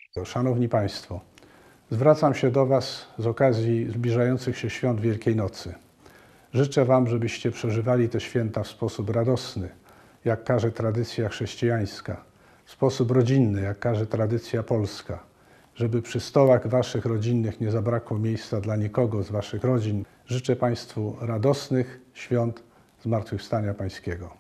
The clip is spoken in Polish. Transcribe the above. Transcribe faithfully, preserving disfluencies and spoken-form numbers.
Szanowni Państwo, zwracam się do Was z okazji zbliżających się świąt Wielkiej Nocy. Życzę Wam, żebyście przeżywali te święta w sposób radosny, jak każe tradycja chrześcijańska, w sposób rodzinny, jak każe tradycja polska, żeby przy stołach Waszych rodzinnych nie zabrakło miejsca dla nikogo z Waszych rodzin. Życzę Państwu radosnych świąt Zmartwychwstania Pańskiego.